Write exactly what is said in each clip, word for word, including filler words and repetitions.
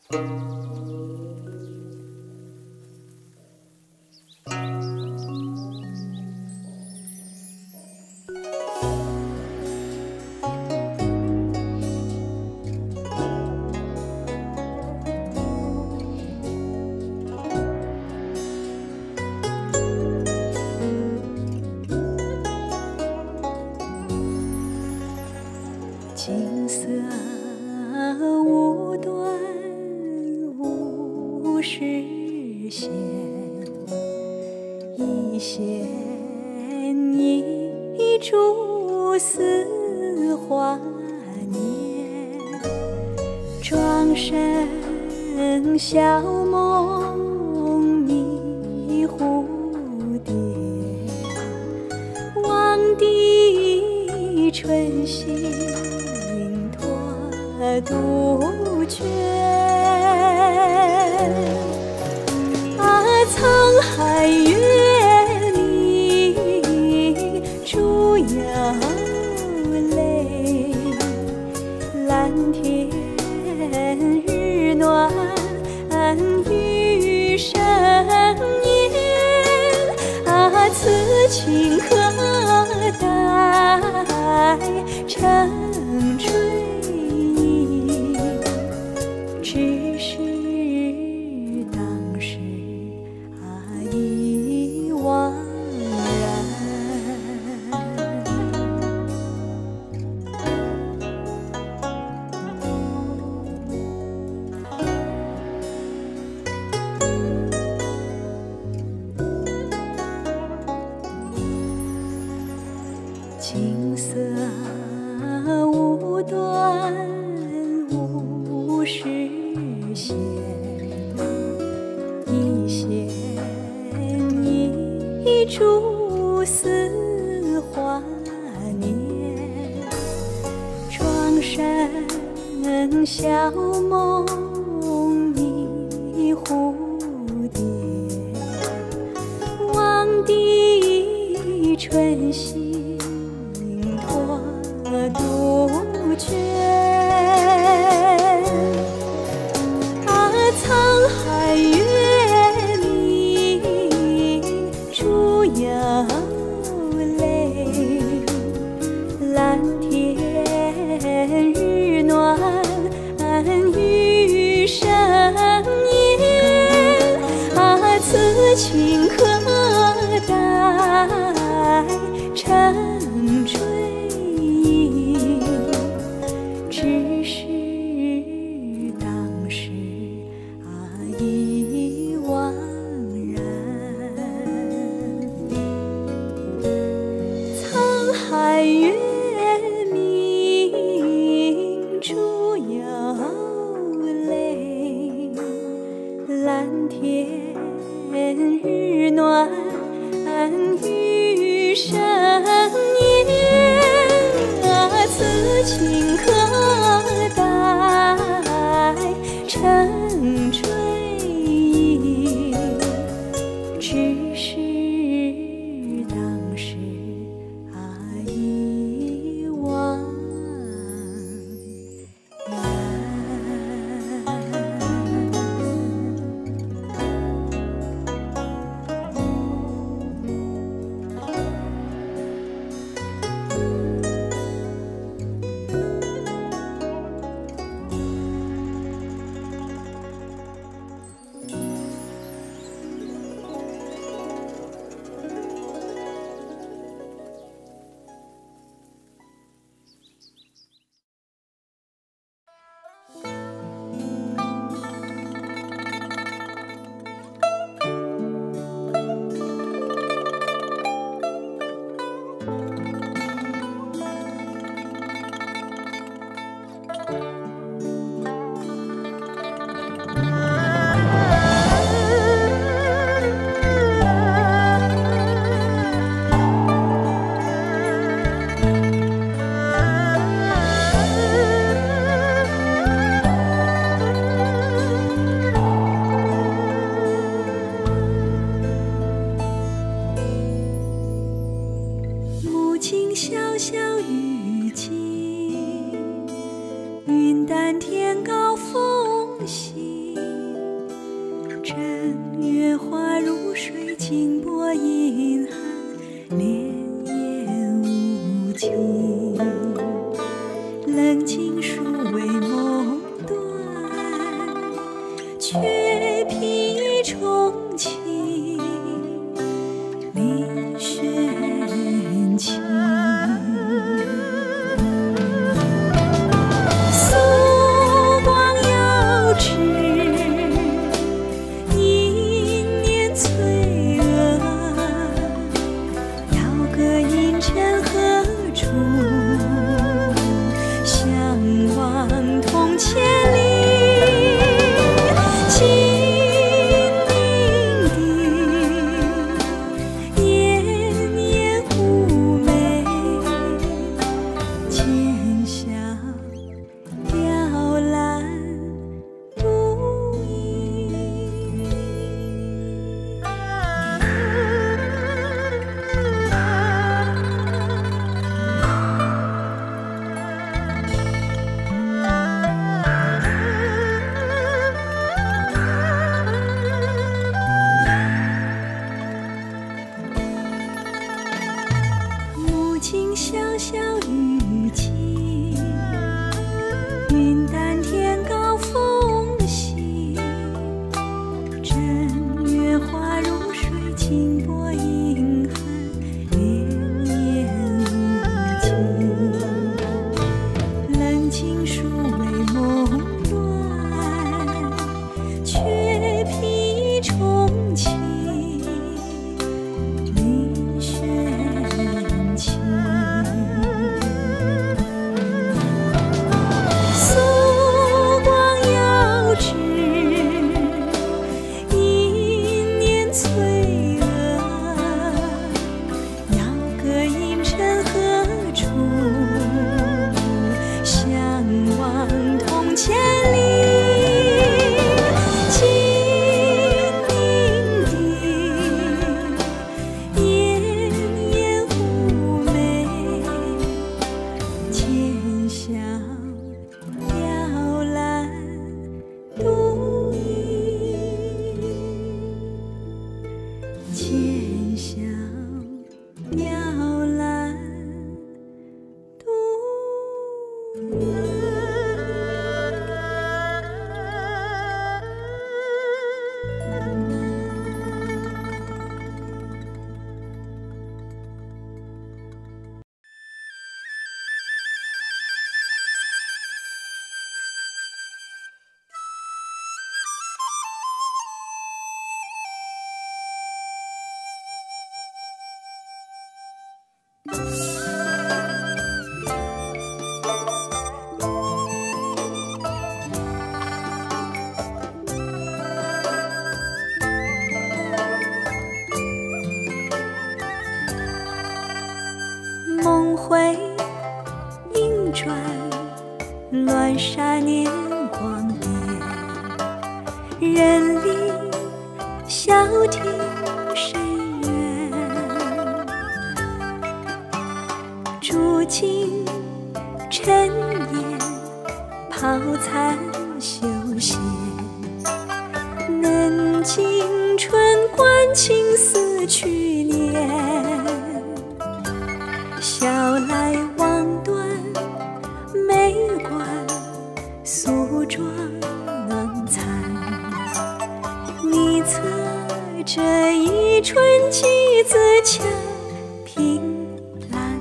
景色无端无实现，一线一株似华年，庄生晓梦迷蝴蝶，望帝春心杜鹃啊，沧海月明珠摇泪，蓝天日暖雨生烟啊，此情可待成春。只是当时啊已惘然，景色无端无实现，一线一株似华年，庄生晓梦迷蝴蝶，望帝春心托杜鹃啊，沧海月明珠摇泪，蓝天日暖雨生烟啊，此情可待成春。只是当时啊已惘然，沧海月明珠摇泪，蓝天日暖雨生烟啊，此情可待成春。只是当时啊已惘然。潇潇雨静，云淡天高风细。 正月花如水，金波银寒，潋滟无尽。冷静数为梦断，却披重庆林轩情。曙光遥知，一年翠娥。遥歌银尘何处？相望同千里。潇潇雨季，云淡天高风细。正月花如水，金波银寒，潋滟无尽。冷静数为梦断，却披重庆林轩情。浅笑雕栏独饮。梦回莺转，乱沙年光点。人离晓听深远，竹径尘烟，抛残休闲。能经春关情似去年。晓来望断梅关，素妆残。你侧着一春几子墙凭栏。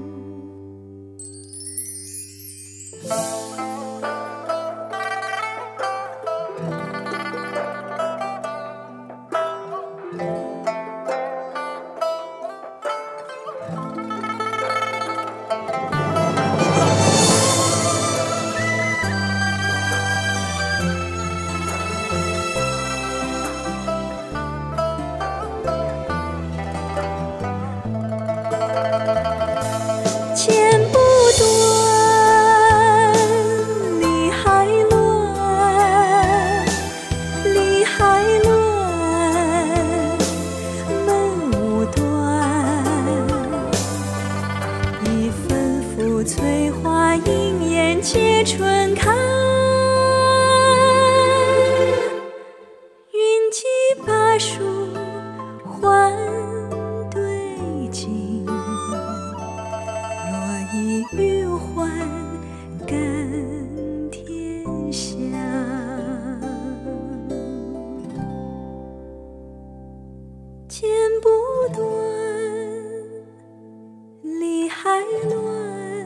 剪不断，理还乱，理还乱，门无断。一分付翠花映眼皆春开，云甘天下。剪不断，理还乱，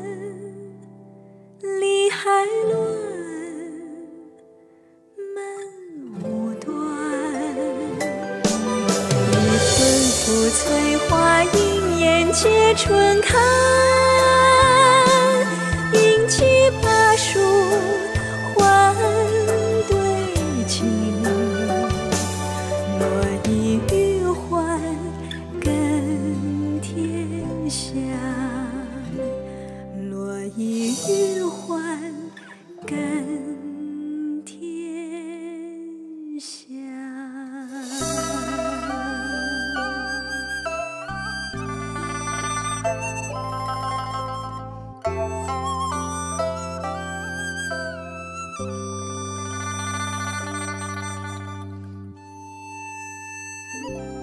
理还乱，门无端。一寸复翠花，映眼皆春开。迎起芭树还对镜，落衣欲还更天下，落衣欲还更天下。嗯。